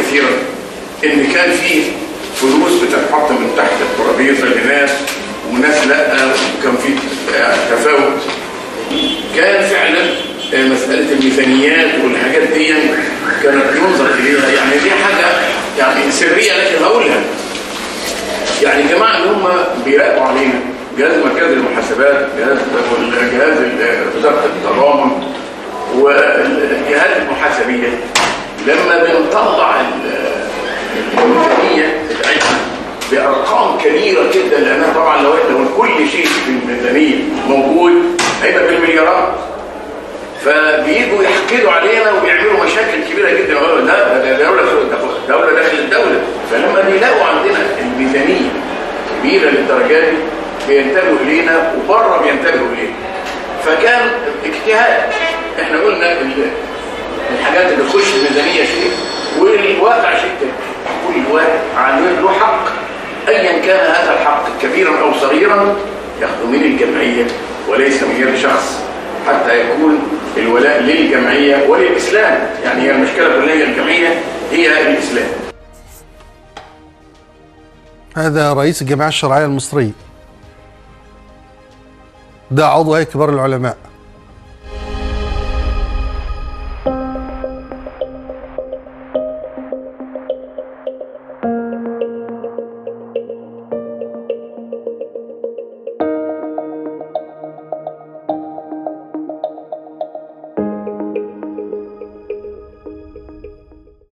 كثيرا ان كان في فلوس بتتحط من تحت الترابيزه لناس وناس لا، وكان في تفاوت. كان فعلا مساله الميزانيات والحاجات دي كانت ينظر اليها، يعني دي حاجه يعني سريه لكن هقولها. يعني الجماعه اللي هم بيراقبوا علينا، جهاز مركز المحاسبات، جهاز وزاره التضامن والجهات المحاسبيه، لما بنطلع الميزانيه بتاعتنا بارقام كبيره جدا، لانها طبعا لو كل شيء في الميزانيه موجود هيبقى بالمليارات، فبييجوا يحقدوا علينا وبيعملوا مشاكل كبيره جدا. يقولوا لا ده دوله داخل الدوله. فلما بيلاقوا عندنا الميزانيه كبيره للدرجه دي بينتبهوا الينا، وبره بينتبهوا الينا. فكان اجتهاد. احنا قلنا الحاجات اللي تخش الميزانيه شيء والواقع شيء تاني. كل واحد عنده له حق، ايا كان هذا الحق كبيرا او صغيرا ياخذه من الجمعيه وليس من يد شخص، حتى يكون الولاء للجمعيه وللاسلام. يعني هي المشكله كلها هي الجمعيه، هي الاسلام. هذا رئيس الجمعيه الشرعيه المصريه، ده عضو هيئه كبار العلماء.